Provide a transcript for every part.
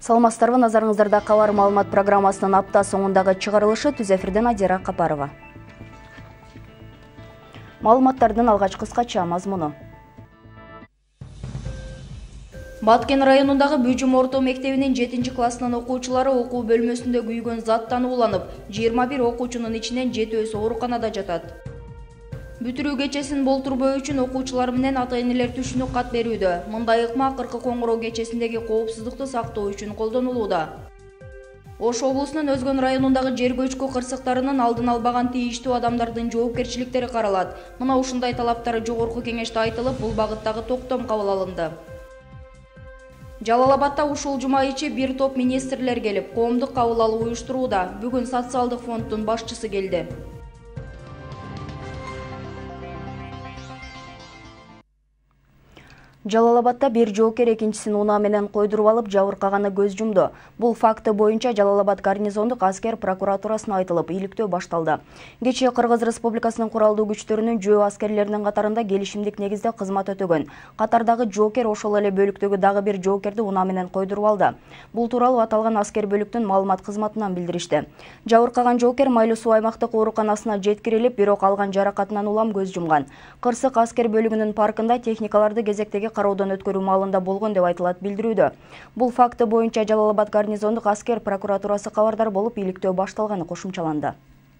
Саламатсыздарбы, назарыңыздарда кабар маалымат программасынын апта соңундагы чыгарылышы. Түз эфирден Адира Капарова. Маалыматтардын алгач кыскача мазмуну. Баткен районундагы Бүжүм орто мектебинин 7 классынын окуучулары окуу бөлмөсүндө күйгөн заттан ууланып, 21 окуучунун ичинен 7-өсү ооруканада жатат. Бүтүрүү кечесин болтурбоо үчүн окуучулар менен ата-энелер түшүнүк кат берүүдө. Мындай ыкма Кыркы Коңгуроо кечесиндеги коопсуздукту сактоо үчүн колдонулууда. Ош облусунун Өзгөн районундагы жер көчкү кырсыктарынын алдын албаган тийиштүү адамдардын жоопкерчиликтери каралат. Мына ушундай талаптары жогорку кеңеште айтылып, бул багыттагы токтом кабыл алынды. Жалал-Абадда ушул жума ичи бир топ министрлер келип, коомдук кабыл алуу уюштурууда. Бүгүн социалдык фонддун башчысы келди. Жалал-Абадда бир жоокер экинчисин унаа менен койдуруп алып, жабыркаганы көз жумду. Бул факты боюнча Жалал-Абад гарнизондук аскер прокуратурасына айтылып, иликтөө башталды. Кечээ Кыргыз Республикасынын куралдуу күчтөрүнүн жөө аскерлеринин катарында келишимдик негизде кызмат өтөгөн. Катардагы жоокер ошол эле бөлүктөгү дагы бир жоокерди унаа менен койдуруп алды. Бул тууралуу аталган аскер бөлүктүн маалымат кызматынан билдиришти. Жабыркаган жоокер Майлуу аймактык ооруканасына жеткирилип, бирок алган жаракатынан улам көз жумган. Кырсык аскер бөлүгүнүн паркында техникаларды кезектеги кароодон өткөрүү маалында болгон деп айтылат билдирүүдө. Бул факты боюнча Жалал-Абад гарнизондук аскер прокуратурасы кабардар болуп, иликтөө башталганы кошумчаланды.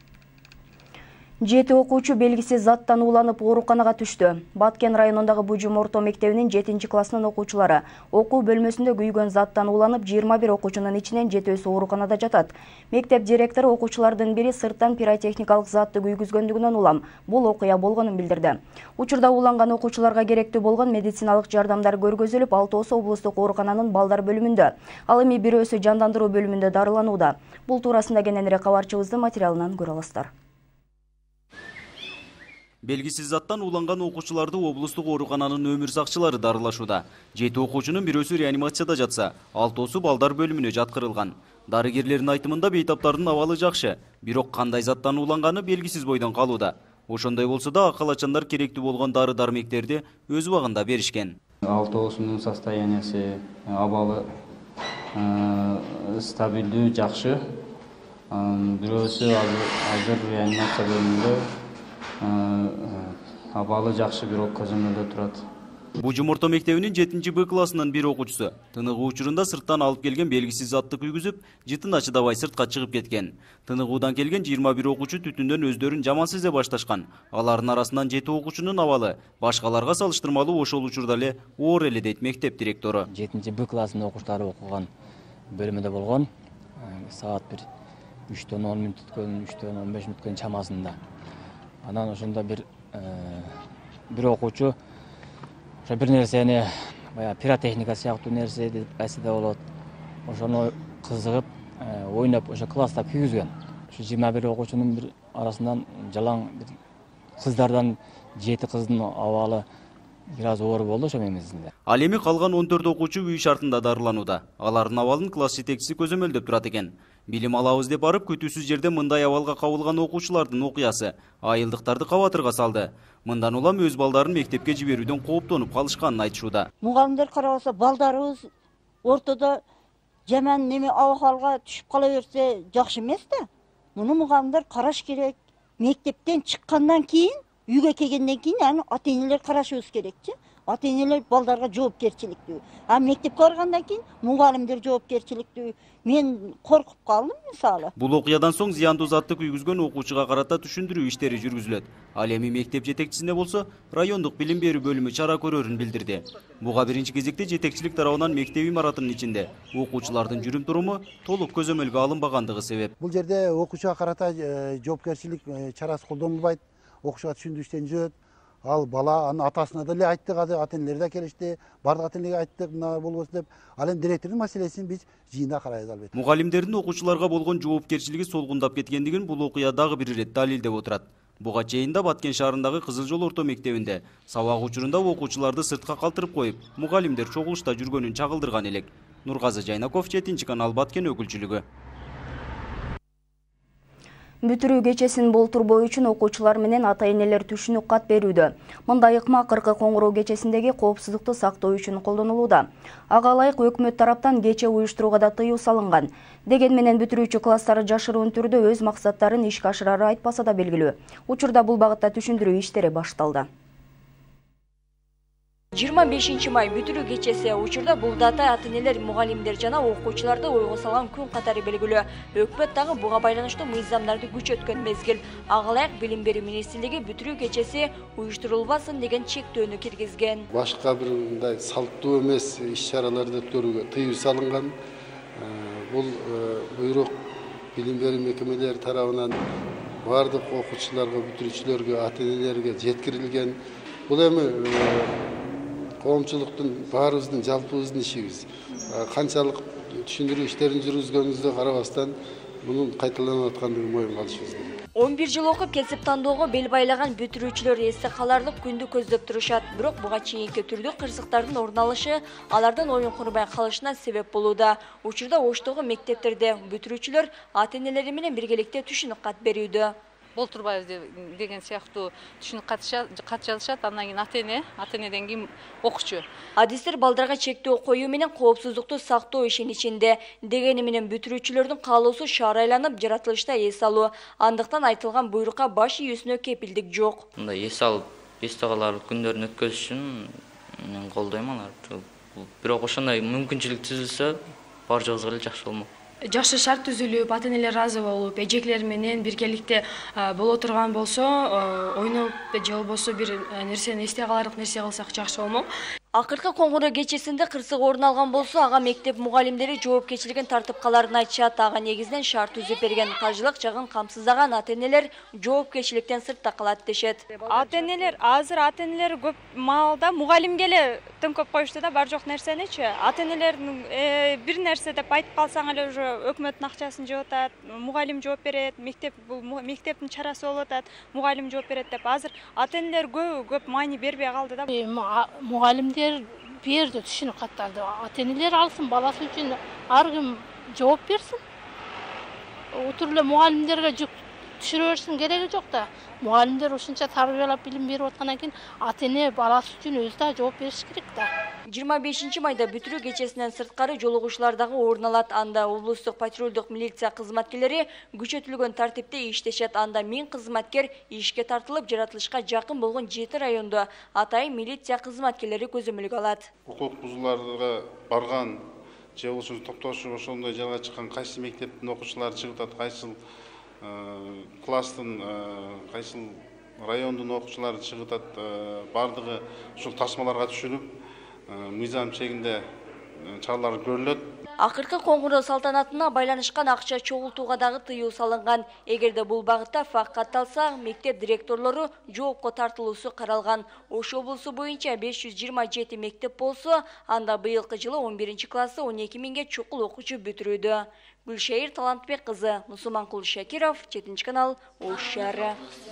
7 окуучу белгисиз заттан ууланып ооруканага түштү. Баткен районундагы Бүжүм орто мектебинин 7 классынын окуучулары окуу бөлмөсүндө күйгөн заттан ууланып, 21 окуучунун ичинен 7-өсү ооруканада жатат. Мектеп директору окуучулардын бири сырттан пиротехникалык затты күйгүзгөндүгүнөн улам бул окуя болгонун билдирди. Учурда ууланган окуучуларга керектүү болгон медициналык жардамдар көргөзүлүп, 6-сы облустук оорукананын балдар бөлүмүндө, ал эми 1-өсү жандандыруу бөлүмүндө дарыланууда. Бул туурасында кененирээк кабарчыбыздын материалынан көрө аласыздар. Белгисиз заттан ууланган окуучуларды облустук оорукананын өмүр сакчылары дарылашууда. 7 окуучунун 1-өсү реанимацияда жатса, 6-сы балдар бөлүмүнө жаткырылган. Дарыгерлердин айтымында бейтаптардын абалы жакшы, бирок кандай заттан ууланганы белгисиз бойдон калууда. Ошондой болсо да акалачандар керектүү болгон дары-дармектерди өз убагында беришкен. 6-сынын состояниясы, абалы стабилдүү, жакшы. 1-өсү азыр реанимация бөлүмүндө абалы жакшы, бирок көзөмөлдө турат. Бүжүм орто мектебинин 7 классынын бир окуучусу тыныгуу учурунда сырттан алып келген белгисиз затты күйгүзүп, жытын ачыдабай сыртка чыгып кеткен. Тыныгуудан келген 21 окуучу түтүндөн өздөрүн жаман сезе башташкан. Алардын арасынан 7 окуучунун абалы башкаларга салыштырмалуу ошол учурда эле оор эле дейт мектеп директору. 7 классынын окуучулары окуган бөлмөдө болгон. Саат 3-төн 10 мүнөт өткөн, 3-төн 15 мүнөт өткөн чамасында. Анан ошондо бир окуучу ошо бир нерсени, пиротехника сыяктуу нерсе деп кайсыда болот. Ошону кызыгып, ойноп, ошо класста күйгүзгөн. Ошо 21 окуучунун бир арасынан жалаң кыздардан 7 кыздын абалы бир аз оор болду ошо мезгилде. Ал эми калган 14 окуучу үй шартында дарыланууда. Алардын абалын класс жетекчиси көзөмөлдөп турат экен. Билим алабыз деп барып, күтүүсүз жерде мындай абалга кабылган окуучулардын окуясы айылдыктарды кабатырга салды. Мындан улам өз балдарын мектепке жиберүүдөн кооптонуп калышканын айтышууда. Мугалимдер карабаса, балдарыбыз ортодо жаман неме абалга түшүп кала берсе жакшы эмес да. Муну мугалимдер караш керек. Мектептен чыккандан кийин, үйгө келгенден кийин аны ата-энелер карашыбыз керекчи. Ата-энелер балдарга жоопкерчиликтүү. А мектепке баргандан кийин мугалимдер жоопкерчиликтүү. Мен коркуп калдым мисалы. Бул окуядан соң зыяндуу затты күйгүзгөн окуучуга карата түшүндүрүү иштери жүргүзүлөт. Ал эми мектеп жетекчисине болсо райондук билим берүү бөлүмү чара көрөрүн билдирди. Буга биринчи кезекте жетекчилик тарабынан мектеп имаратынын ичинде окуучулардын жүрүм туруму толук көзөмөлгө алынбагандыгы себеп. Бул жерде окуучуга карата жоопкерчилик чарасы колдонулбайт. Окуучуга түшүндүрүштөн жүрөт. Ал бала анын атасына деле айттык, ата-энелер да келишти, бардык ата-энелерге айттык, мына болбосун деп. Ал эми директордун маселесин биз жыйында карайбыз албетте. Мугалимдердин окуучуларга болгон жоопкерчилиги солгундап кеткендигин бул окуя дагы бир ирет далилдеп отурат. Буга чейин да Баткен шаарындагы Кызыл Жол орто мектебинде сабак учурунда окуучуларды сыртка калтырып коюп, мугалимдер чогулушта жүргөнүн чагылдырган элек. Нургазы Жайнаков, 7 канал, Баткен өкүлчүлүгү. Бүтүрүү кечесин болтурбоо үчүн окуучулар менен ата-энелер түшүнүк кат берүүдө. Мындай ыкма Кыркы Коңгуроо кечесиндеги коопсуздукту сактоо үчүн колдонулууда. Ага ылайык өкмөт тараптан кече уюштурууга да тыюу салынган. Дегени менен бүтүрүүчү класстары жашыруун түрдө өз максаттарын ишке ашырары айтпаса да белгилүү. Учурда бул багытта түшүндүрүү иштери башталды. 25 май бүтүрүү кечеси. Учурда бул дата ата-энелер, мугалимдер жана окуучуларды ойго салган күн катары белгилүү. Өкмөт дагы буга байланыштуу мыйзамдарды күчөткөн мезгил. Ага ылайык Билим берүү министрлиги бүтүрүү кечеси уюштурулбасын деген чектөөнү киргизген. Башка бир мындай салттуу эмес иш-чараларды өткөрүүгө тыюу салынган. Бул буйрук билим берүү мекемелери тарабынан бардык окуучуларга, бүтүрүүчүлөргө, ата-энелерге жеткирилген. Бул эми коомчулуктун баарыбыздын жалпыбыздын ишибиз. Канчалык түшүндүрүү иштерин жүргүзгөнүбүздө карабастан мунун кайталанып аткандыгын моюнга алышыбыз керек. 11 жыл окуп кесип тандоого бел байлаган бүтүрүүчүлөр эсте каларлык күндү көздөп турушат. Бирок буга чейинки түрдүү кырсыктардын орун алышы алардын оюн курбай калышына себеп болууда. Учурда Оштогу мектептерде бүтүрүүчүлөр ата-энелери менен биргеликте түшүнүк кат берүүдө. Болтурбайбыз деген сыяктуу түшүнүк кат жазышат. Андан кийин ата-энеден кийин окуучу. Адистер балдарга чектөө коюу менен коопсуздукту сактоо ишеничинде. Дегени менен бүтүрүүчүлөрдүн каалоосу шаар айланып жаратылышта эс алуу. Андыктан айтылган буйрукка баш ийүүсүнө кепилдик жок. Мындай эс алып, эсте каларлык күндөрүн өткөзүш үчүн мен колдойм аларды. Бирок ошондой мүмкүнчүлүк түзүлсө, барчабызга эле жакшы болмок. Жакшы шарт түзүлүп, ата-энелер разы болуп, эжекелер менен биргеликте боло турган болсо, ойноп же болбосо бир нерсени эсте каларлык нерсе кылсак жакшы болмок. Акыркы Коңгуроо кечесинде кырсык орун алган болсо, ага мектеп мугалимдери жоопкерчилигин тартып каларын айтышат. Ага негизинен шарт түзүп берген, каржылык жагын камсыздаган ата-энелер жоопкерчиликтен сыртта калат дешет. Азыр ата-энелер көп маалда мугалимге эле төңкөп коюшту да, бар жок нерсеничи. Ата-энелердин бир нерсе деп айтып калсаң эле уже өкмөттүн акчасын жооп атат, мугалим жооп берет, мектептин чарасы болуп атат, мугалим жооп берет деп. Азыр ата-энелер көп маани бербей калды да. Мугалимдер берди түшүнүк каттарды. Ата-энелер алсын, баласы үчүн ар ким жооп берсин. Отуруп эле мугалимдерге жүк түшүрө берсин кереги жок да. Мугалимдер ушунча тарбиялап билим берип аткандан кийин ата-эне баласы үчүн өзү да жооп бериш керек да. 25 майда бүтүрүү кечесинен сырткары жолугушуулар дагы орун алат. Анда облустук патрулдук милиция кызматкерлери күчөтүлгөн тартипте иштешет. Анда 1000 кызматкер ишке тартылып, жаратылышка жакын болгон 7 райондо атайын милиция кызматкерлери көзөмөлгө алат. Укук бузууларга барган же болбосо топтошуп ошондой жайга чыккан кайсы мектептин окуучулары чыгып атат, кайсы класстын, кайсы райондун окуучулары чыгып атат, бардыгы ушул тасмаларга түшүнүп, мыйзам чегинде чаралар көрүлөт. Акыркы Коңгуроо салтанатына байланышкан акча чогултууга дагы тыюу салынган. Эгерде бул багытта факт катталса, мектеп директорлору жоопко тартылуусу каралган. Ош облусу боюнча 527 мектеп болсо, анда быйылкы жылы 11-классы 12 миңге чукул окуучу бүтүрүүдө. Гүлшайыр Талантбек кызы, Нусуманкул Шакиров, 7-канал, Ош шаары.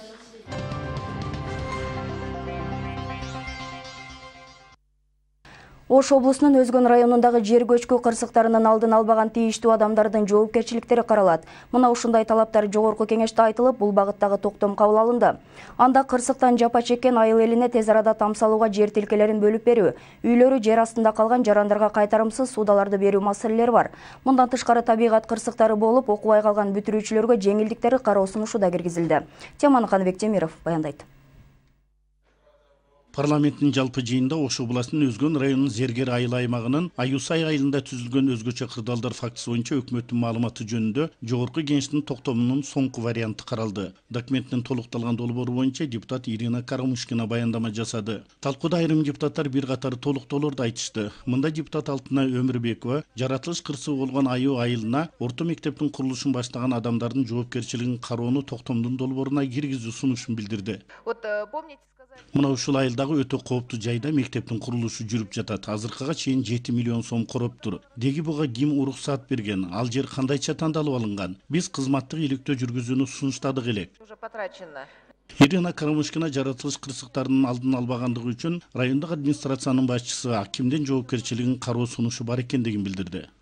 Ош облусунун Өзгөн районундагы жер көчкү кырсыктарынын алдын албаган тийиштүү адамдардын жоопкерчиликтери каралат. Мына ушундай талаптар жогорку кеңеште айтылып, бул багыттагы токтом кабыл алынды. Анда кырсыктан жапа чеккен айыл элине тез арада тамсалууга жер тилкелерин бөлүп берүү, үйлөрү жер астында калган жарандарга кайтарымсыз суудаларды берүү маселелери бар. Мындан тышкары табигат кырсыктары болуп, окубай калган бүтүрүүчүлөргө жеңилдиктери кароо сунушу да киргизилди. Теманы Каныбек Темиров баяндайт. Парламенттин жалпы жыйында Ош областынын Өзгөн районунун Зергер айыл аймагынын Аюсай айылында түзүлгөн өзгөчө кырдаалдар фактысы боюнча өкмөттүн маалыматы жөнүндө жогорку кеңештин токтомунун соңку варианты каралды. Документтин толукталган долбоору боюнча депутат Ирина Карамушкина баяндама жасады. Талкууда айрым депутаттар бир катар толуктоолорду айтышты. Мында депутат Алтына Өмүрбекова жаратылыш кырсыгы болгон Аю айылына орто мектептин курулушун баштаган адамдардын жоопкерчилигин кароону токтомдун долбооруна киргизүү сунушун билдирди. Мына ушул айылдагы өтө кооптуу жайда мектептин курулушу жүрүп жатат. Азыркыга чейин 7 миллион сом короптур. Деги буга ким уруксат берген? Ал жер кандайча тандалып алынган? Биз кызматтык иликтөө жүргүзүүнү сунуштадык элек. Ирина Карамушкина жаратылыш кырсыктарынын алдын албагандыгы үчүн райондук администрациянын башчысы кимдин жоопкерчилигин кароо сунушу бар экендигин билдирди.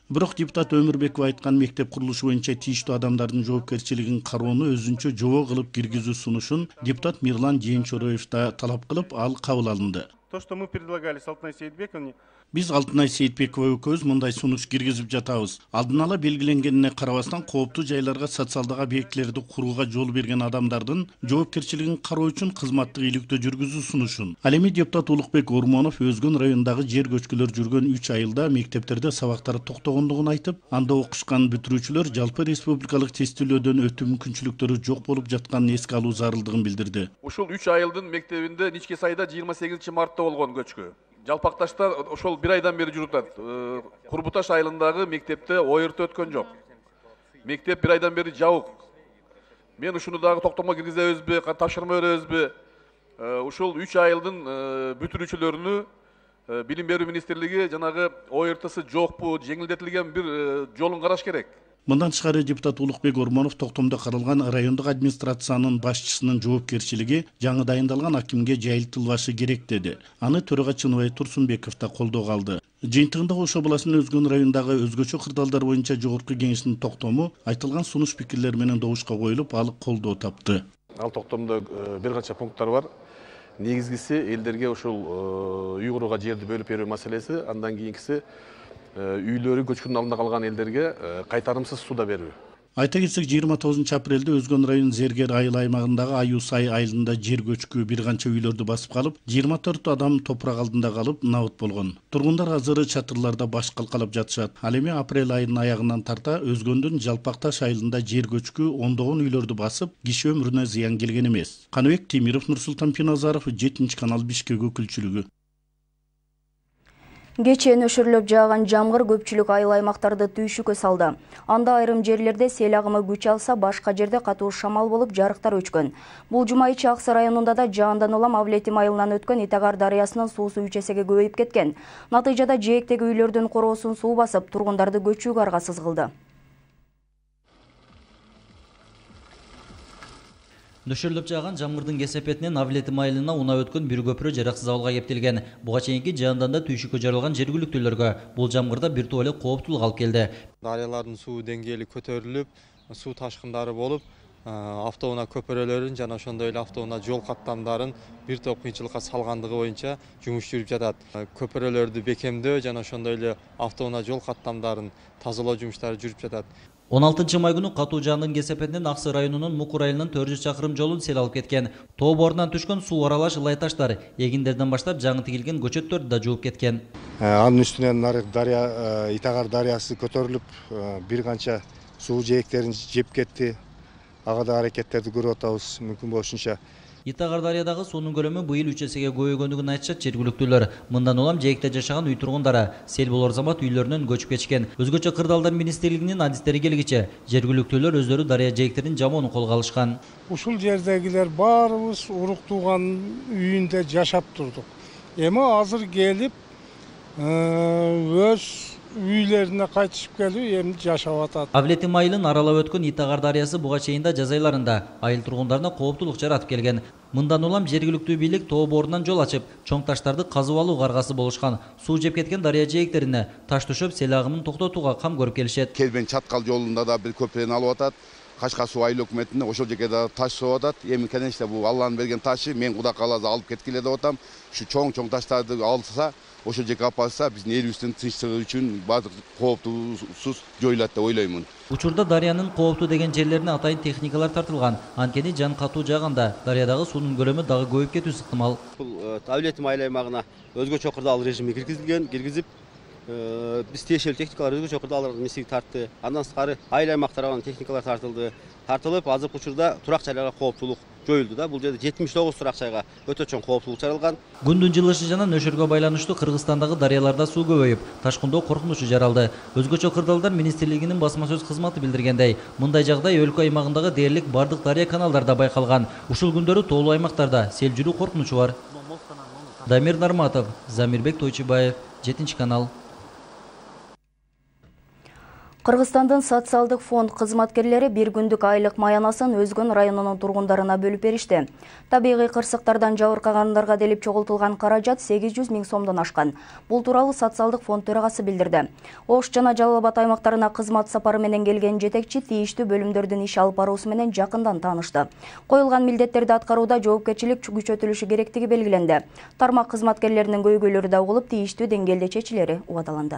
Бирок депутат Өмүрбеков айткан мектеп курулушу боюнча тийиштүү адамдардын жоопкерчилигин кароону өзүнчө жобо кылып киргизүү сунушун депутат Мирлан Жээнчороев да талап кылып, ал кабыл алынды. То, что мы предлагали с Алтынай Сейитбековной, Биз Алтынай Сейитбекова экөөбүз мындай сунуш киргизип жатабыз. Алдын ала белгиленгенине карабастан кооптуу жайларга, социалдык объектилерди курууга жол берген адамдардын жоопкерчилигин кароо үчүн кызматтык иликтөө жүргүзүү сунушун. Ал эми депутат Улукбек Ормонов Өзгөн районундагы жер көчкүлөр жүргөн 3 айылда мектептерде сабактар токтогондугун айтып, анда окушкан бүтүрүүчүлөр жалпы республикалык тестилөөдөн өтүү мүмкүнчүлүктөрү жок болуп жатканын эске алуу зарылдыгын билдирди. Ушул 3 айылдын мектебинде Ничке сайда 28 мартта болгон көчкү. Жалпакташта ошол 1 айдан бери жүрүп атат. Курбуташ айылындагы мектепте ойыртуу өткөн жок. Мектеп 1 айдан бери жабык. Мен ушуну дагы токтомго киргизебизби, тапшырма беребизби? Ушул 3 айылдын бүтүрүүчүлөрүнү Билим берүү министрлиги жанагы ойыртысы жокпу, жеңилдетилген бир жолун караш керек. Мындан тышкары депутат Улукбек Ормонов токтомдо каралган райондук администрациянын башчысынын жоопкерчилиги жаңы дайындалган акимге жайылтылбашы керек деди. Аны төраga Чыныбай Турсунбеков да колдоого алды. Жыйынтыгында Ош областынын Өзгөн районундагы өзгөчө кырдаалдар боюнча жогорку кеңештин токтому айтылган сунуш пикирлер менен добушка коюлуп, ал колдоо тапты. Ал токтомдо бир канча пункттар бар. Негизгиси элдерге ушул үй курууга жерди бөлүп берүү маселеси, андан кийинкиси үйлөрү көчкүнүн алдында калган элдерге кайтарымсыз суда берүү. Айта кетсек, 29 апрелде Өзгөн район Зергер айыл аймагындагы Аюсай айылында жер көчкү бир канча үйлөрдү басып калып, 24 адам топурак алдында калып набыт болгон. Тургундар азыры чатырларда баш калкалап жатышат. Ал эми апрель айынын аягынан тарта Өзгөндүн Жалпакташ айылында жер көчкү ондогон үйлөрдү басып, киши өмүрүнө зыян келген эмес. Каныбек Темиров, Нурсултан Пиназаров, 7-канал Бишкек өкүлчүлүгү. Кечээ нөшүрүлүп жааган жамгыр көпчүлүк айыл аймактарды түйшүккө салды. Анда айрым жерлерде сел агымы күч алса, башка жерде катуу шамал болуп жарыктар өчкөн. Бул жума ичи Аксы районунда да жаандан улам Авлетим айылынан өткөн Итагар дарыясынын суусу 3 эсеге көбөйүп кеткен. Натыйжада жээктеги үйлөрдүн короосун суу басып, тургундарды көчүүгө аргасыз кылды. Нөшүрүлүп жааган жамгырдын кесепетинен Авлетим айылына унап өткөн бир көпүрө жараксыз абалга кептелген. Буга чейинки жаанданда түйшүккө жаралган жергиликтүүлөргө бул жамгырда бир туп эле кооптуулук алып келди. Дарыялардын суу деңгээли көтөрүлүп, суу ташкындары болуп, автоунаа көпүрөлөрүн жана ошондой эле автоунаа жол каттамдарын бир топ кыйынчылыкка салгандыгы боюнча жумуш жүрүп жатат. Көпүрөлөрдү бекемдөө жана ошондой эле автоунаа жол каттамдарын тазалоо жумуштары жүрүп жатат. 16 май күнү катуу жаандын кесепетинен Аксы районунун Мукур айылынын 400 чакырым жолун сел алып кеткен. Тоо борунан түшкөн суу аралаш ылай таштар эгиндерден баштап жаңы тигилген көчөттөрдү да жууп кеткен. Анын үстүнөн нарык дарыя, Итагар дарыясы көтөрүлүп, бир канча суу жээктерин жеп кетти. Ага да аракеттерди көрүп атабыз, мүмкүн болушунча. Итагар дарыядагы суунун көлөмү быйыл 3 эсеге көбөйгөндүгүн айтышат жергиликтүүлөр. Мындан улам жээкте жашаган үй тургундары сел болор замат үйлөрүнөн көчүп кетишкен. Өзгөчө кырдаалдар министрлигинин адистери келгиче жергиликтүүлөр өздөрү дарыя жээктерин жамоонун колго алышкан. Ушул жердегилер баарыбыз урук тууган үйүндө жашап турдук. Эми азыр келип өз үйлерine кайтышып келүү эми жашап атат. Авлетим айылын аралап өткөн Итагар дарыясы буга чейин да жаз айларында айыл тургундарына кооптуулук жаратып келген. Мындан улам жергиликтүү бийлик тоо борунан жол ачып, чоң таштарды казып алууга аргасы болушкан. Суу жеп кеткен дарыя жээктерине таш төшөп, сел агымын токтотууга кам көрүп келишет. Келбен Чаткал жолунда да бир көпүрөнү алып атат. Кашка суу айыл өкмөтүнө ошол жерге да таш союп атат. Эми конечно бул Алланын берген ташы, мен Кудай кааласа алып кеткиле деп атам. Ушу чоң таштарды алса, ошол жерге алып барса, биздин элибиздин тынчтыгы үчүн баардык кооптуусуз жоюлат деп ойлоймун. Учурда дарыянын кооптуу деген жерлерине атайын техникалар тартылган. Анткени жан катуу жааганда дарыядагы суунун көлөмү дагы көбөйүп кетүү ыктымал. Бул Авлетим айыл аймагына өзгөчө кырдаал режими киргизип, биз тиешелүү техникалар өзгөчө кырдаалдарга мисиги тартты. Андан сырткары айыл аймактарга техникалар тартылып, азыркы учурда турак жайларга кооптуулук жоюлду да. Бул жерде 79 турак жайга өтө чоң кооптуулук жаралган. Күндүн жылышы жана нөшөргө байланыштуу Кыргызстандагы дарыяларда суу көбөйүп, ташкындоо коркунучу жаралды. Өзгөчө кырдаалдар министрлигинин басма сөз кызматы билдиргендей, мындай жагдай өлкө аймагындагы дээрлик бардык дарыя каналдарда байкалган. Ушул күндөрү тоолуу аймактарда сел жүрүү коркунучу бар. Дамир Нарматов, Замирбек Тойчубаев, 7-канал. Кыргызстандын социалдык фонд кызматкерлери бир күндүк айлык маянасын Өзгөн районунун тургундарына бөлүп беришти. Табигый кырсыктардан жабыркагандарга делип чогултулган каражат 800 000 сомдон ашкан. Бул тууралуу социалдык фонд төрагасы билдирди. Ош жана Жалал Абад аймактарына кызмат сапары менен келген жетекчи тийиштүү бөлүмдөрдүн иш алып баруусу менен жакындан таанышты. Коюлган милдеттерди аткарууда жоопкерчилик күчөтүлүшү керектиги белгиленди. Тармак кызматкерлеринин көйгөйлөрү да угулуп, тийиштүү деңгээлде чечилери убадаланды.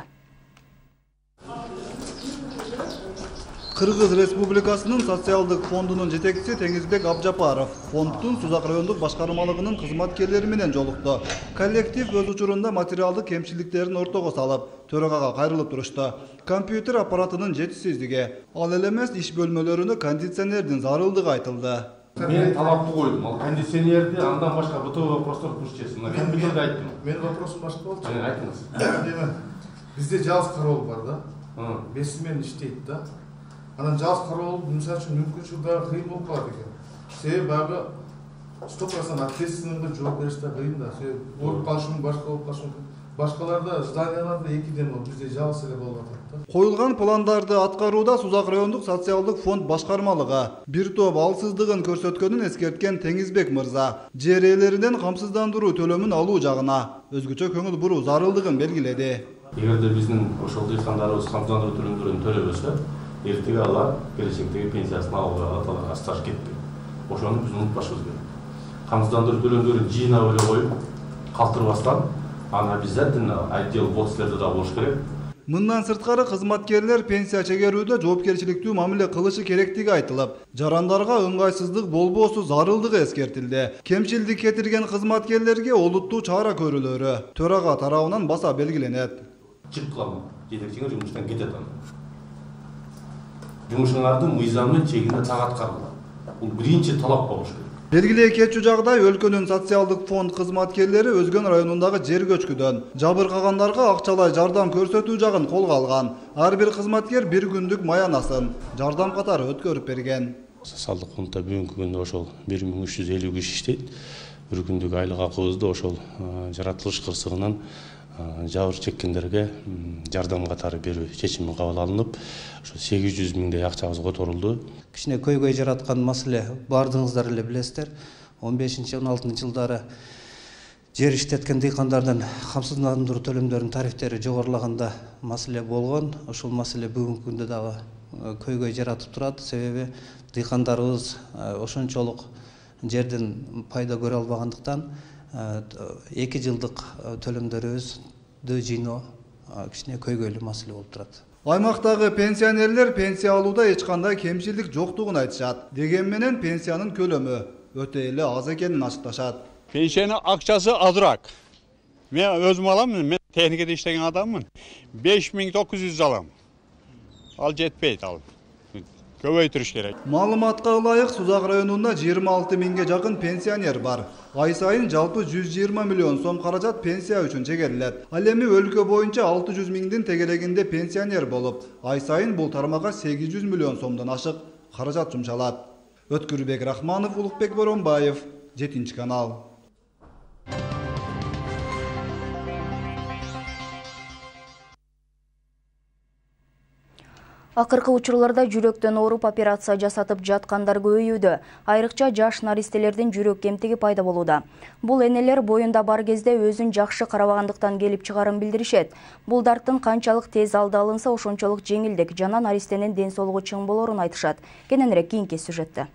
Кыргыз Республикасынын социалдык фондунун жетекчиси Теңизбек Абжапаров фонддун Сузак райондук башкармалыгынын кызматкерлери менен жолукту. Коллектив өз учурунда материалдык кемчиликтерин ортого салып, төрагага кайрылып турушту. Компьютер аппаратынын жетишсиздиги, ал эле эмес иш бөлмөлөрүнө кондиционердин зарылдыгы айтылды. Мен талапты койдум. Ал кондиционерди андан башка бытовой вопростор курчесин. Мен билерди айттым. Мен вопросум башка болчу. Айтыңыз. Бизде жалгыз кароол бар да. 5 смен иштейт да. Анан жалгыз кароол мисалы үчүн мүмкүн жылдары кыйын болуп калат экен. Себеби баягы 100% ответственныйга жооп бериш да кыйын да. Себеби ооруп калышым башка болуп калышым. Башкаларда зданияларда 2ден болуп, бизде жалгыз эле болуп атат да. Коюлган пландарды аткарууда Сузак райондук социалдык фонд башкармалыгы бир топ алсыздыгын көрсөткөнүн эскерткен Теңизбек мырза жер ээлеринен камсыздандыруу төлөмүн алуу жагына өзгөчө көңүл буруу зарылдыгын белгиледи. Эгерде биздин ошол дыйкандарыбыз камсыздандыруу төлөмдөрүн төлөбөсө, эртеге алар келечектеги пенсиясын алууга аталарга стаж кетпейт. Ошону биз унутпашыбыз керек. Камсыздандыруу төлөмдөрүн жыйнап эле коюп, калтырбастан, аны обязательно отдел босслерде да болуш керек. Мындан сырткары кызматкерлер пенсия чегерүүдө жоопкерчиликтүү мамиле кылышы керектиги айтылып, жарандарга ыңгайсыздык болбоосу зарылдыгы эскертилди. Кемчилдик кетирген кызматкерлерге олуттуу чара көрүүлөрү төрага тарабынан баса белгиленет. Чык кылам, жетекчиңер жумуштан кетет аны. Жумушуңардын мыйзамы чегинде так аткарылат. Бул биринчи талап болуш керек. Белгилей кетчү жагдай өлкөнүн социалдык фонд кызматкерлери Өзгөн районундагы жер көчкүдөн жабыркагандарга акчалай жардам көрсөтүү жагын колго алган. Ар бир кызматкер бир күндүк маянасын жардам катары өткөрүп берген. Социалдык фонддо бүгүнкү күндө ошол 1350 киши иштейт. Бир күндүк айлык акыбызды ошол жаратылыш кырсыгынан жабыр чеккендерге жардам катары берүү чечими кабыл алынып, ошо 800 000 акчабыз которулду. Кичине көйгөй жараткан маселе бардыгыңыздар эле билесиздер. 15-16 жылдары жер иштеткен дыйкандардын камсыздандыруу төлөмдөрүнүн тарифтери жогорулаганда маселе болгон. Ошол маселе бүгүнкү күндө дагы көйгөй жаратып турат. Себеби дыйкандарыбыз ошончолук жерден пайда көрө албагандыктан 2 жылдык төлөмдөрүбүздү жыйноо кичине көйгөйлүү маселе болуп турат. Аймактагы пенсионерлер пенсия алууда эч кандай кемчилдик жоктугун айтышат. Дегенменен пенсиянын көлөмү өтө эле аз экенин ачыкташат. Пенсиянын акчасы азыраак. Мен өзүм алам, мен техникада иштеген адаммын. 5900 алам. Ал жетпейт ал. Көбөйтүрүш керек. Маалыматка ылайык Сузак районунда 26 000ге жакын пенсионер бар. Ай сайын жалпы 120 миллион сом каражат пенсия үчүн чегерилет. Ал эми өлкө боюнча 600 000дин тегелегинде пенсионер болуп, ай сайын бул тармакка 800 миллион сомдон ашык каражат жумшалат. Өткүрбек Рахманов, Улукбек Боронбаев, 7-канал. Акыркы учурларда жүрөктөн ооруп операция жасатып жаткандар көбөйүүдө. Айрыкча жаш наристелердин жүрөк кемтиги пайда болууда. Бул энелер боюнда бар кезде өзүн жакшы карабагандыктан келип чыгарын билдиришет. Бул дарттын канчалык тез алды алынса, ошончолук жеңилдик жана наристенин ден соолугу чың болорун айтышат. Кененирээк кийинки сюжетте.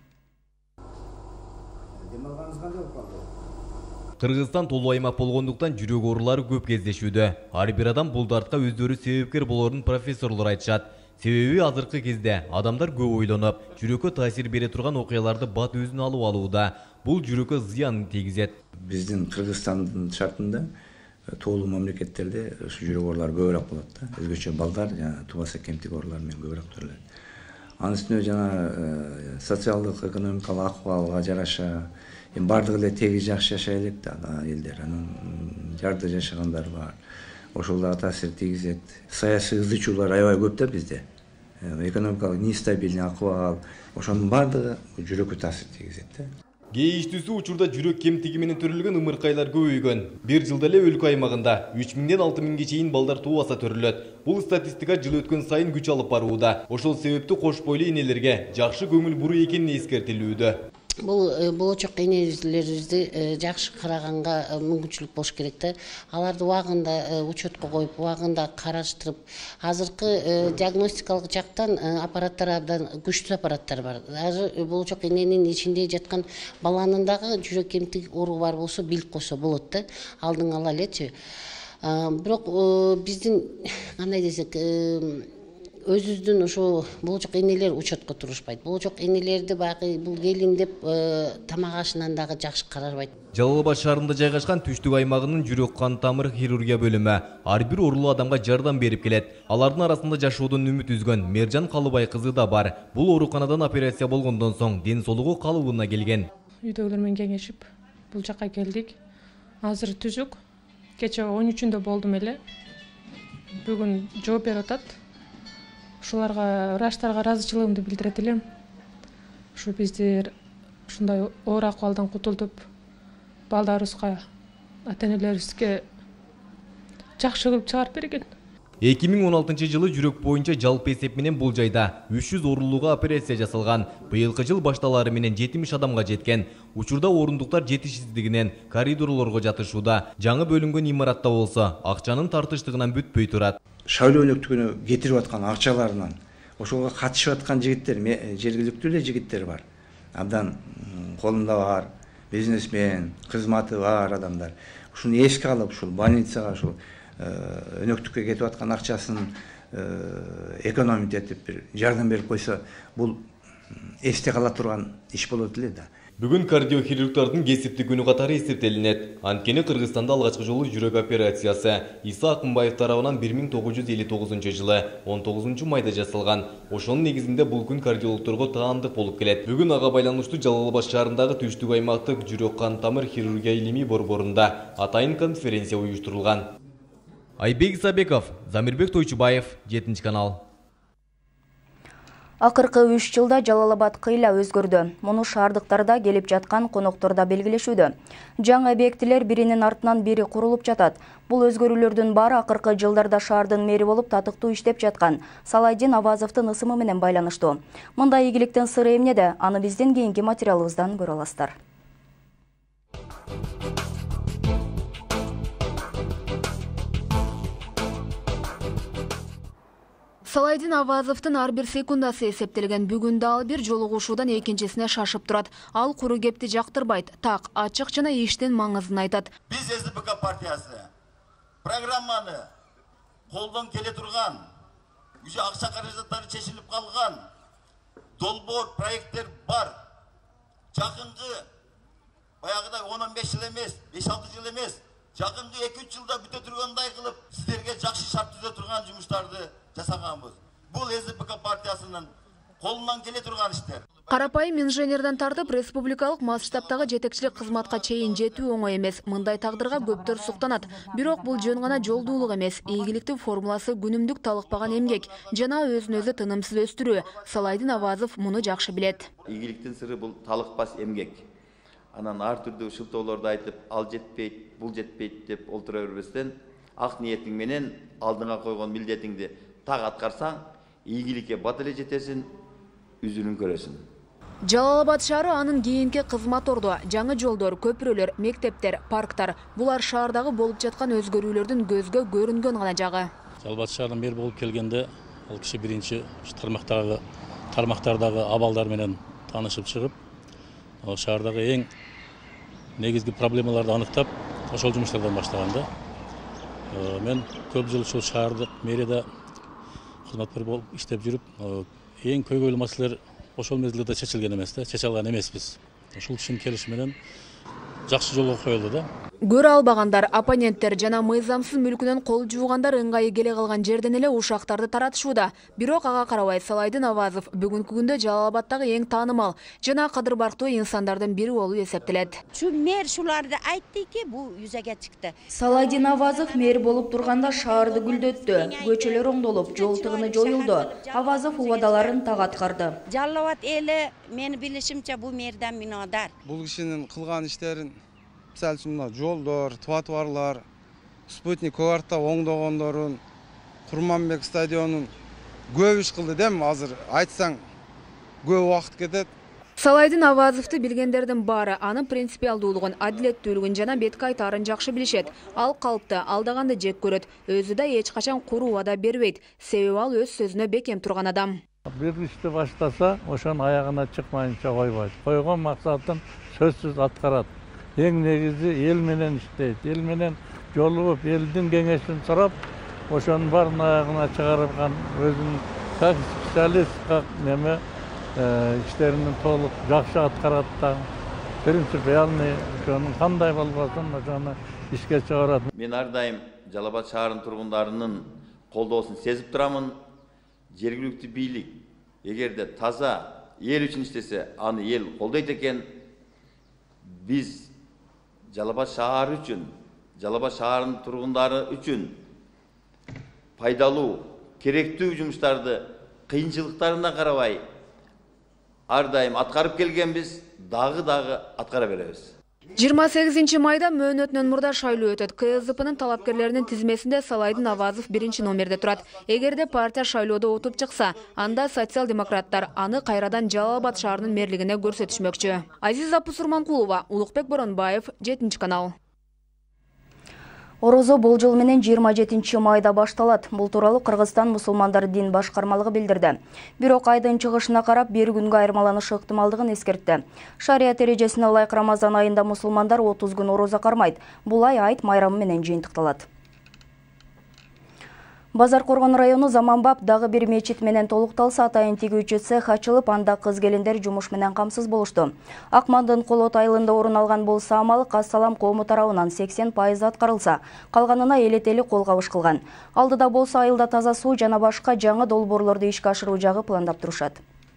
Кыргызстан толуу аймак болгондуктан жүрөк оорулары көп кездешүүдө. Ар бир адам бул дартка өздөрү себепкер болорун профессорлор айтышат. Себеби азыркы кезде адамдар көп ойлонуп, жүрөккө таасир бере турган окуяларды бат өзүнө алып алууда. Бул жүрөккө зыянын тийгизет. Биздин Кыргызстандын шартында тоолуу мамлекеттерде жүрөк оорулары көбүрөөк болот да. Өзгөчө балдар жана тубаса кемтик оорулар менен көбүрөөк төрөлөт. Анын үстүнө жана социалдык, экономикалык акыбалга жараша бардыгы эле тегиз жакшы жашай элек да элдер. Анан жарды жашагандар бар. Ошол дагы таасир тийгизет. Саясий ыздычуулар аябай көп да бизде. Экономикалык нестабильный акыбал, ошонун бардыгы жүрөккө таасир тийгизет да. Кейиштүүсү учурда жүрөк кемтиги менен төрөлгөн ымыркайлар көбөйгөн. Бир жылда эле өлкө аймагында 3000ден 6000ге чейин балдар тууаса төрөлөт. Бул статистика жыл өткөн сайын күч алып барууда. Ошол себептүү кош бойлуу энелерге жакшы көңүл буруу экени эскертилүүдө. Бұл болочок энелерибизди жакшы караганга мүмкүнчүлүк болуш керек да. Аларды убагында учетко коюп, убагында караштырып, азыркы диагностикалык жактан аппараттар абдан күчтүү аппараттар бар. Даже болочок эненин ичинде жаткан баланын дагы жүрөк кемтиги оору бар болсо билип койсо болот да. Алдын ала элечи. Бирок биздин кандай десек, өзүбүздүн ошо болочок энелер учетко турушпайт. Болочок энелерди багы бул келин деп тамак ашынан дагы жакшы карабайт. Жалал-Абад шаарында жайгашкан түштүк аймагынын жүрөк кан тамыр хирургия бөлүмү ар бир оорулуу адамга жардам берип келет. Алардын арасында жашоодон үмүт үзгөн Мержан Калыбай кызы да бар. Бул ооруканадан операция болгондон соң ден соолугу калыбына келген. Үйдөгүлөр менен кеңешип бул жакка келдик. Азыр түзүк. Кече 13-үндө болдум эле. Бүгүн жооп берип атат. Ушуларга, врачтарга ыраазычылыгымды билдирет элем. Ушу биздер ушундай оор акыбалдан кутултуп, балдарыбызга, ата-энелерибизге жакшы кылып чыгарып берген. 2016 жылы жүрөк боюнча жалпы эсеп менен бул жайда 300 оорулууга операция жасалган. Быйылкы жыл башталары менен 70 адамга жеткен. Учурда орундуктар жетишсиздигинен коридорлорго жатышууда. Жаңы бөлүнгөн имаратта болсо акчанын тартыштыгынан бүтпөй турат. Шайлоо өнөктүгүнө кетирип аткан акчаларынан ошого катышып аткан жигиттер, жергиликтүү эле жигиттер бар. Абдан колунда бар, бизнесмен, кызматы бар адамдар. Ушуну эске алып, ушул больницага, ушул өнөктүккө кетип аткан акчасын экономить этип бир жардам берип койсо, бул эсте кала турган иш болот эле да. Бүгүн кардиохирургдардын кесиптик күнү катары эсептелинет. Анткени Кыргызстанда алгачкы жолу жүрөк операциясы Иса Акынбаев тарабынан 1959 жылы 19 майда жасалган. Ошонун негизинде бул күн кардиологторго таандык болуп келет. Бүгүн ага байланыштуу Жалал-Абад шаарындагы түштүк аймактык жүрөк кан тамыр хирургия илимий борборунда атайын конференция уюштурулган. Айбек Сабеков, Замирбек Тойчубаев, 7 канал. Акыркы 3 жылда Жалал-Абад кыйла өзгөрдү. Муну шаардыктарда келип жаткан конокторда белгилешүүдө. Жаңы объектилер биринин артынан бири курулуп жатат. Бул өзгөрүүлөрдүн баары акыркы жылдарда шаардын мэри болуп татыктуу иштеп жаткан Салайдин Авазовдун ысымы менен байланыштуу. Мындай ийгиликтин сыры эмнеде? Аны биздин кийинки материалыбыздан көрө аласыздар. Салайдин Авазовдун ар бир секундасы эсептелген. Бүгүндө ал бир жолугушуудан экинчисине шашып турат. Ал куру кепти жактырбайт, так, ачык жана иштин маңызын айтат. Биз СДПК партиясы программаны колдон келе турган, уже акча каражаттары чечилип калган долбоор проекттер бар. Жакынкы баягыдай 10-15 жыл эмес, 5-6 жыл эмес, жакынкы 2-3 жылда бүтө тургандай кылып, сиздерге жакшы шарт түзө турган жумуштарды жасаганбыз. Бул СДПК партиясынын колунан келе турган иштер. Карапайым инженерден тартып республикалык масштабтагы жетекчилик кызматка чейин жетүү оңой эмес. Мындай тагдырга көптөр суктанат. Бирок бул жөн гана жолдуулук эмес. Ийгиликтин формуласы күнүмдүк талыкпаган эмгек жана өзүн-өзү тынымсыз өстүрүү. Салайдин Авазов муну жакшы билет. Ийгиликтин сыры бул талыкпас эмгек. Анан ар түрдүү шылтоолорду айтып, ал жетпейт, бул жетпейт деп олтура бербестен, ак ниетиң менен алдыңа койгон милдетиңди так аткарсаң, ийгиликке бат эле жетесиң, үзүнүн көрөсүң. Жалал-Абад шаары анын кийинки кызмат орду, жаңы жолдор, көпүрөлөр, мектептер, парктар. Булар шаардагы болуп жаткан өзгөрүүлөрдүн көзгө көрүнгөн гана жагы. Жалал-Абад шаарынан бери болуп келгенде, ал киши биринчи тармактардагы абалдар менен таанышып чыгып, шаардагы эң негизги проблемаларды аныктап, ошол жумуштардан баштаган да. Мен көп жыл ушул шаардык мэрияда кызматкер болуп иштеп жүрүп, эң көйгөйлүү маселелер ошол мезгилде чечилген эмес да, чече алган эмеспиз. Ушул кишинин келиши менен жакшы жолго коюлду да. Көрө албагандар, оппоненттер жана мыйзамсыз мүлкүнөн кол жуугандар ыңгайы келе калган жерден эле ушактарды таратышууда. Бирок ага карабай Салайдын Авазов бүгүнкү күндө Жалал Абаддагы эң таанымал жана кадыр барктуу инсандардын бири болуп эсептелет. Мэр шуларды айтты ки, бул юзага чыкты. Салайдын Авазов мэр болуп турганда шаарды гүлдөттү, көчөлөр оңдолуп, жол тыгыны жоюлду. Авазов убадаларын так аткарды. Жалал Абад эли мени билишимче бул мэрден минодар. Бул кишинин кылган иштерин мисалы үчүн жолдор, тротуарлар, спутник картта оңдогондорун, Курманбек стадионун көп иш кылды дем, азыр айтсаң көп убакыт кетет. Салайдын Авазовду билгендердин баары анын принципиалдуулугун, адилеттүүлүгүн жана бетке айтаарын жакшы билишет. Ал калпты, алдаганды жек көрөт, өзү да эч качан куруу убада бербейт. Себеби ал өз сөзүнө бекем турган адам. Бир ишти баштаса, ошонун аягына чыкмайынча койбойт. Койгон максатын сөзсүз аткарат. Эң негизи эл менен иштейт. Эл менен жолугуп, элдин кеңешин сурап, ошонун баарын аягына чыгарган өзүнүн как специалист, как иштерин толук жакшы аткарат да. Принципиальный ошонун кандай болбосун ошону ишке чыгарат. Мен ар дайым Жалал Абад шаарынын тургундарынын колдоосун сезип турамын. Жергиликтүү бийлик эгерде таза эл үчүн иштесе, аны эл колдойт экен. Биз Жалал Абад шаары үчүн, Жалал Абад шаарынын тургундары үчүн пайдалуу, керектүү жумуштарды кыйынчылыктарына карабай ар дайым аткарып келгенбиз, дагы аткара беребиз. 28 майда мөөнөтүнөн мурда шайлоо өтөт. КСДПнын талапкерлеринин тизмесинде Салайдын Авазов 1-номерде турат. Эгерде партия шайлоодо утуп чыкса, анда социал-демократтар аны кайрадан Жалал Абад шаарынын мэрлигине көрсөтүшмөкчү. Азиза Пусурманкулова, Улукбек Боронбаев, 7-канал. Орозо болжол менен 27 майда башталат. Бул тууралуу Кыргызстан мусулмандар дин башкармалыгы билдирди. Бирок айдын чыгышына карап бир күнгө айырмаланышы ыктымалдыгын эскертти. Шарият эрежесине ылайык Рамазан айында мусулмандар 30 күн орозо кармайт. Бул ай айт майрамы менен жыйынтыкталат. Базаркоргон району заманбап дагы бир мечит менен толукталса, атайын тигүүчү цех ачылып, анда кыз-келиндер жумуш менен камсыз болушту. Акмандын Колот айылында орун алган бул саамалык Ассалам коому тарабынан 80% аткарылса, калганына элетели кол кабыш кылган. Алдыда болсо айылда таза суу жана башка жаңы долбоорлорду ишке ашыруу жагы пландап турушат.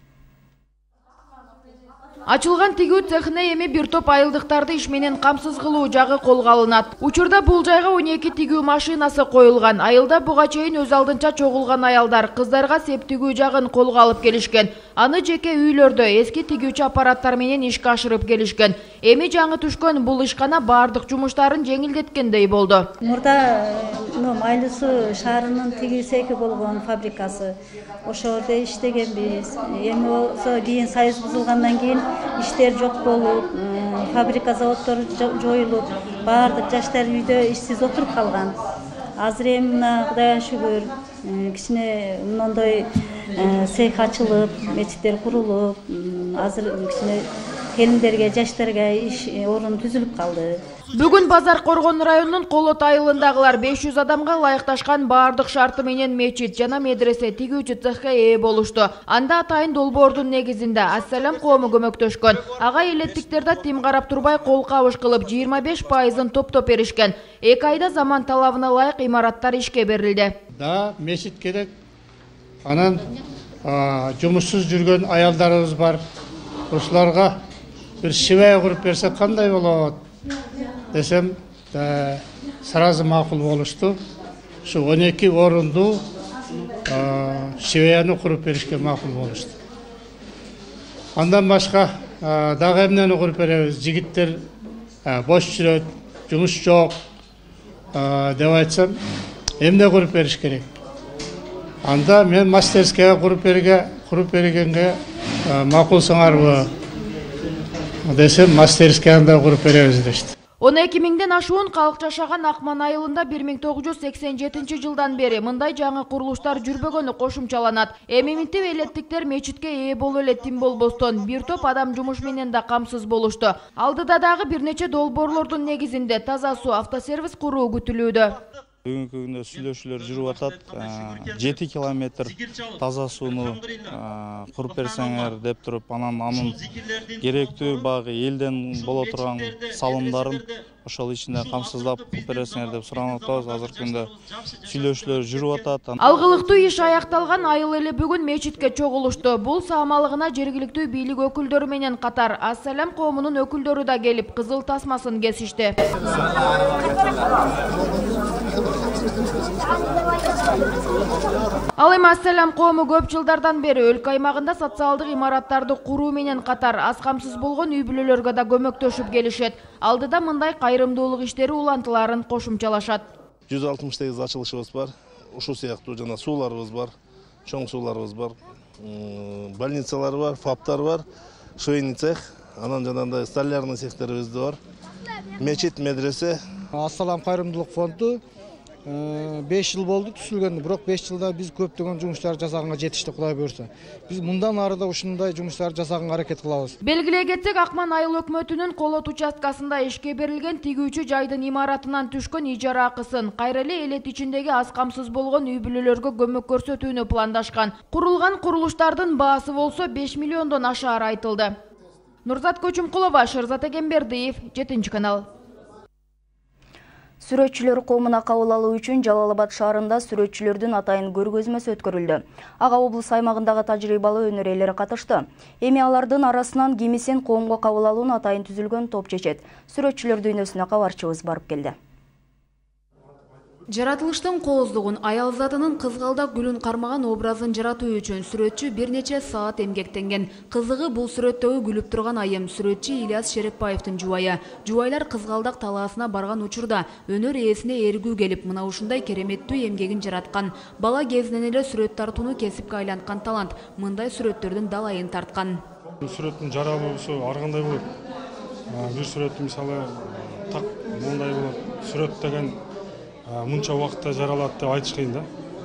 Ачылган тигүү цехине эми бир топ айылдыктарды иш менен камсыз кылуу жагы колго алынат. Учурда бул жайга 12 тигүү машинасы коюлган. Айылда буга чейин өз алдынча чогулган аялдар кыздарга сеп тигүү жагын колго алып келишкен. Аны жеке үйлөрдө эски тигүүчү аппараттар менен ишке ашырып келишкен. Эми жаңы түшкөн бул ишкана бардык жумуштарын жеңилдеткендей болду. Мурда Майлысуу шаарынын тигүү цехи болгон фабрикасы. Ошол жерде иштегенбиз. Эми болсо кийин союз бузулгандан кийин иштер жок болуп, фабрика заводдор жоюлуп, бардык жаштар үйдө ишсиз отуруп калган. Азыр эми мына Кудайга шүгүр, кичине мындай цех ачылып, мечиттер курулуп, азыр кичине келиндерге, жаштарга иш орун түзүлүп калды. Бүгүн Базаркоргон районунун Колот айылындагылар 500 адамга ылайыкташкан бардык шарты менен мечит жана медресе тигүүчү цехке ээ болушту. Анда атайын долбоордун негизинде Ассалам коому көмөктөшкөн. Ага элеттиктерде тим карап турбай кол кабыш кылып 25%-ын топтоп беришкен. 2 айда заман талабына ылайык имараттар ишке берилди. Да, мечит керек. Анан жумушсуз жүргөн аялдарыбыз бар. Ошолорго бир шивая куруп берсе кандай болот десем, сразу макул болушту. Şu 12 орунду шиваяны куруп беришке макул болушту. Андан башка дагы эмнени куруп беребиз? Жигиттер бош жүрөт, жумуш жок деп айтсам, эмне куруп бериш керек? Анда мен мастерская куруп бергенге макулсыңарбы десем, мастерскаяны куруп беребиз дешти. 12 миңден ашуун калк жашаган Акман айылында 1987 жылдан бери мындай жаңы курулуштар жүрбөгөнү кошумчаланат. Эми минтип элеттиктер мечитке ээ боло эле тим болбостон бир топ адам жумуш менен да камсыз болушту. Алдыда дагы бир нече долбоорлордун негизинде таза суу автосервис куруу күтүлүүдө. Бүгүнкү күндө сүйлөшүүлөр жүрүп атат. 7 километр таза сууну куруп берсеңер деп туруп, анан керектүү баягы элден боло турган салымдарын ошол ичинде камсыздап бересиңер деп суранып атабыз. Азыркы күндө сүйлөшүүлөр жүрүп атат. Алгылыктуу иш аякталган айыл эли бүгүн мечитке чогулушту. Бул саамалыгына жергиликтүү бийлик өкүлдөрү менен катар Ассалам коомунун өкүлдөрү да келип кызыл тасмасын кесишти. Ал эми Ассалам коому көп жылдардан бери өлкө аймагында социалдык имараттарды куруу менен катар аз камсыз болгон үй бүлөлөргө да көмөктөшүп келишет. Алдыда мындай кайрымдуулук иштери улантыларын кошумчалашат. 168 ачылышыбыз бар. Ушул сыяктуу жана сууларыбыз бар. Чоң сууларыбыз бар. Больницалар бар, ФАПтар бар, швейный цех, анан жанагындай столярный цехтерибиз бар. Мечит, медресе. Ассалам кайрымдуулук фонду 5 жыл болду түзүлгөн, бирок 5 жылда биз көптөгөн жумуштар жасаганга жетишти, Кудай буйрса. Биз мындан ары да ушундай жумуштар жасаганга аракет кылабыз. Белгилей кетсек, Акман айыл өкмөтүнүн Колот участкасында ишке берилген тигүүчү жайдын имаратынан түшкөн ижара акысын кайра эле элет ичиндеги аз камсыз болгон үй бүлөлөргө көмөк көрсөтүүнү пландашкан. Курулган курулуштардын баасы болсо 5 миллиондон ашаары айтылды. Нурзат Көчүмкулова, Шырзат Эгембердиев, 7-канал. Сүрөтчүлөр коомуна кабыл алуу үчүн Жалал-Абад шаарында сүрөтчүлөрдүн атайын көргөзмөсү өткөрүлдү. Ага облус аймагындагы тажрыйбалуу өнөр ээлери катышты. Эми алардын арасынан кимисин коомго кабыл алууну атайын түзүлгөн топ чечет. Сүрөтчүлөр дүйнөсүнө кабарчыбыз барып келди. Жаратылыштын кооздугун, аял затынын кызгалдак гүлүн кармаган образын жаратуу үчүн сүрөтчү бир нече саат эмгектенген. Кызыгы бул сүрөттөгү күлүп турган айым сүрөтчү Ильяс Шерекбаевдин жубайы. Жубайлар кызгалдак талаасына барган учурда өнөр ээсине эргүү келип, мына ушундай кереметтүү эмгегин жараткан. Бала кезинен эле сүрөт тартууну кесипке айланткан талант. Мындай сүрөттөрдүн далайын тарткан. Сүрөттүн жаралуусу ар кандай болот. Бир сүрөт мисалы так мондай болот. Сүрөт деген мынча убакытта жаралат деп айтыш кыйын да.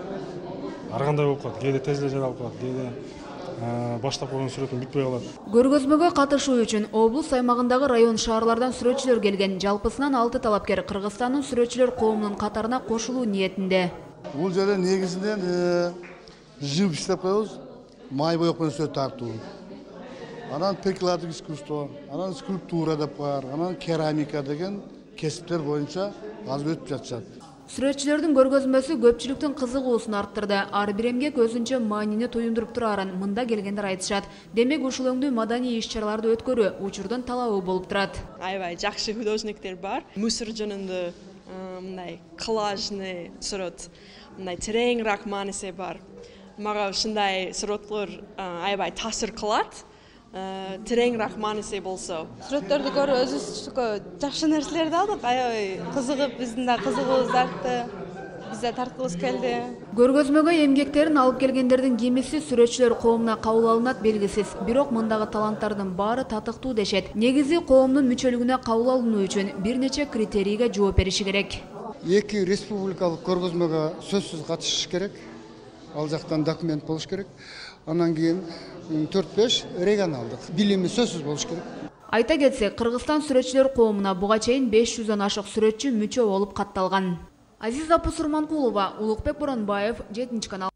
Ар кандай болуп калат. Кээде тез эле жаралып калат, кээде баштап койгон сүрөтүн бүтпөй калат. Көргөзмөгө катышуу үчүн облус аймагындагы район шаарлардан сүрөтчүлөр келген. Жалпысынан 6 талапкер Кыргызстандын сүрөтчүлөр коомунун катарына кошулуу ниетинде. Бул жерде негизинен живопись деп коебуз, май боек менен сүрөт тартуу. Анан прикладдык искусство, анан скульптура деп бар, анан керамика деген кесиптер боюнча азыр өтүп жатышат. Сүрөтчүлөрдүн көргөзмөсү көпчүлүктүн кызыгуусун арттырды. Ар бир эмгек өзүнчө маанини туюндуруп турарын мында келгендер айтышат. Демек ушул өңдүү маданий иш-чараларды өткөрүү учурдун талабы болуп турат. Аябай жакшы художниктер бар. Мусор жөнүндө мындай коллажный сүрөт, мындай тереңирээк мааниси бар. Мага ушундай сүрөтлөр аябай таасир кылат. Тереңирээк мааниси болсо. Сүрөттөрдү көрүп өзүбүзгө жакшы нерселерди алдык. Аябай кызыгып, биздин да кызыгыбыз артты. Биз да тарткыбыз келди. Көргөзмөгө эмгектерин алып келгендердин кимиси сүрөтчүлөр коомуна кабыл алынат белгисиз. Бирок мындагы таланттардын баары татыктуу дешет. Негизи коомдун мүчөлүгүнө кабыл алынуу үчүн бир нече критерийге жооп бериши керек. 2 республикалык көргөзмөгө сөзсүз катышыш керек. Ал жактан документ болуш керек. Анан кийин 4-5 регионалдык билими сөзсүз болуш керек. Айта кетсек, Кыргызстан сүрөтчүлөр коомуна буга чейин 500дөн ашык сүрөтчү мүчө болуп катталган. Азиза Пусурманкулова, Улукбек Боронбаев, 7-канал.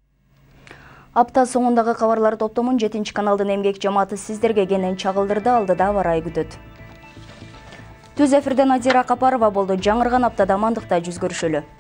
Апта соңундагы кабарлар топтомун 7-каналдын эмгек жамааты сиздерге кенен чагылдырды, алдыда аба ырайы күтөт. Түз эфирден Азира Капарова болду. Жаңырган аптада амандыкта жүз көрүшөлү.